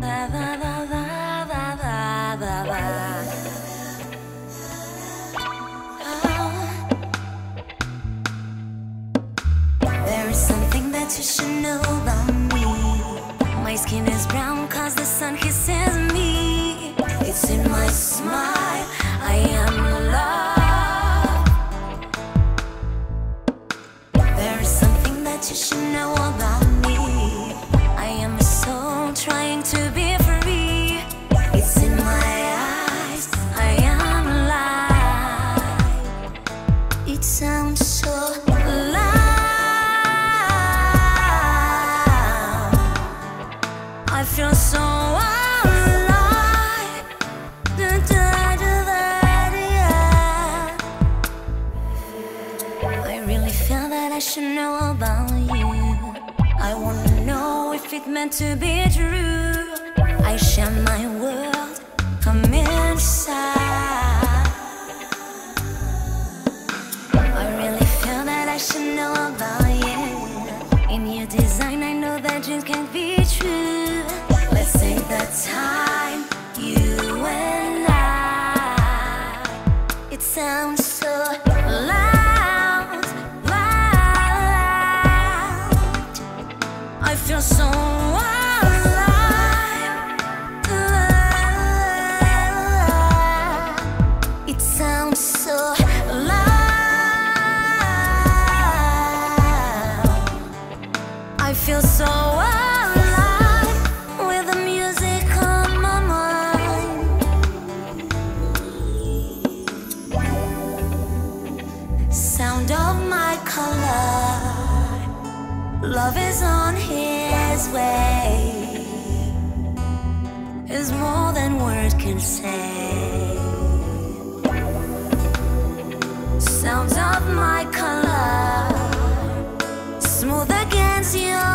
There is something that you should know about me. My skin is brown cause the sun kisses me. It's in my smile, I am love. There is something that you should know about me. I am a soul trying to be free. It's in my eyes, I am alive. It sounds so loud. I feel so alive. I really feel that I should know about you. I wanna know if it's meant to be true. I share my world, come inside. I really feel that I should know about you. In your design, I know that dreams can't be true. Let's take the time, you and I. It sounds so loud, loud. I feel so alive. It sounds so loud. I feel so alive with the music on my mind. Sound of my color. Love is on his way. Is more than words can say. Sounds of my color. Smooth against your